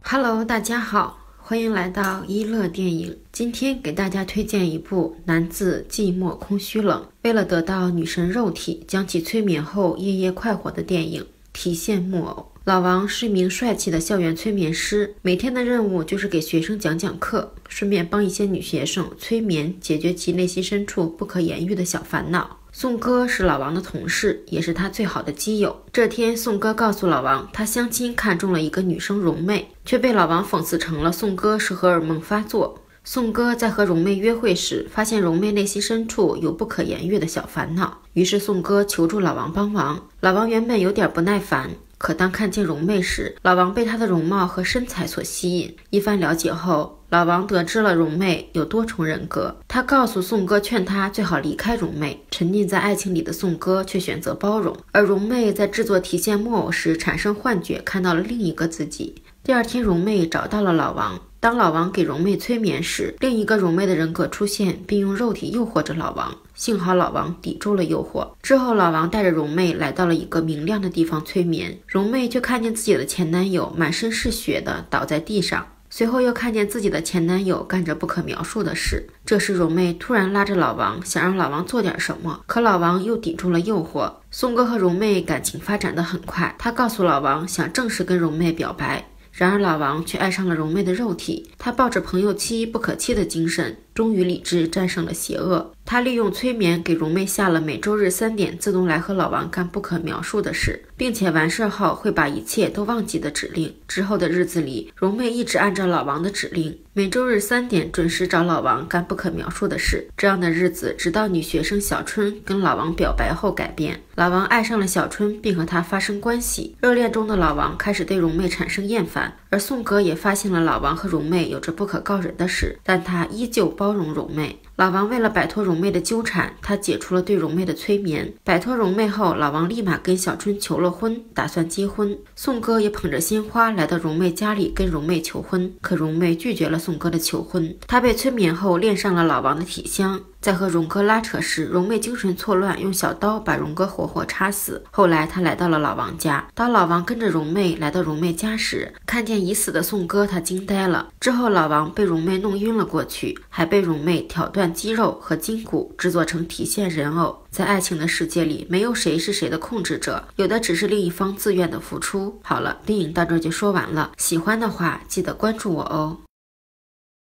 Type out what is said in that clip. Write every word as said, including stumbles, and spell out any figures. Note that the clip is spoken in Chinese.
Hello， 大家好，欢迎来到一乐电影。今天给大家推荐一部男子寂寞空虚冷，为了得到女神肉体，将其催眠后夜夜快活的电影《提线木偶》。老王是一名帅气的校园催眠师，每天的任务就是给学生讲讲课，顺便帮一些女学生催眠，解决其内心深处不可言喻的小烦恼。宋哥是老王的同事，也是他最好的基友。这天，宋哥告诉老王，他相亲看中了一个女生蓉妹，却被老王讽刺成了宋哥是荷尔蒙发作。宋哥在和蓉妹约会时，发现蓉妹内心深处有不可言喻的小烦恼，于是宋哥求助老王帮忙。老王原本有点不耐烦，可当看见蓉妹时，老王被她的容貌和身材所吸引。一番了解后，老王得知了蓉妹有多重人格。他告诉宋哥，劝他最好离开蓉妹。沉浸在爱情里的宋哥却选择包容，而蓉妹在制作提线木偶时产生幻觉，看到了另一个自己。第二天，蓉妹找到了老王。当老王给蓉妹催眠时，另一个蓉妹的人格出现，并用肉体诱惑着老王。幸好老王抵住了诱惑。之后，老王带着蓉妹来到了一个明亮的地方催眠，蓉妹却看见自己的前男友满身是血的倒在地上。随后又看见自己的前男友干着不可描述的事。这时蓉妹突然拉着老王，想让老王做点什么，可老王又抵住了诱惑。宋哥和蓉妹感情发展得很快，他告诉老王想正式跟蓉妹表白，然而老王却爱上了蓉妹的肉体。他抱着朋友妻不可欺的精神，终于理智战胜了邪恶。他利用催眠给蓉妹下了每周日三点自动来和老王干不可描述的事，并且完事后会把一切都忘记的指令。之后的日子里，蓉妹一直按照老王的指令，每周日三点准时找老王干不可描述的事。这样的日子直到女学生小春跟老王表白后改变。老王爱上了小春，并和她发生关系。热恋中的老王开始对蓉妹产生厌烦，而宋哥也发现了老王和蓉妹有着不可告人的事，但他依旧包容蓉妹。老王为了摆脱蓉妹的纠缠，他解除了对蓉妹的催眠。摆脱蓉妹后，老王立马跟小春求了婚，打算结婚。宋哥也捧着鲜花来到蓉妹家里跟蓉妹求婚，可蓉妹拒绝了宋哥的求婚。他被催眠后恋上了老王的体香，在和荣哥拉扯时，蓉妹精神错乱，用小刀把荣哥活活插死。后来他来到了老王家，当老王跟着蓉妹来到蓉妹家时，看见已死的宋哥，他惊呆了。之后老王被蓉妹弄晕了过去，还被蓉妹挑断肌肉和筋骨，制作成提线人偶。在爱情的世界里，没有谁是谁的控制者，有的只是另一方自愿的付出。好了，电影到这就说完了，喜欢的话记得关注我哦。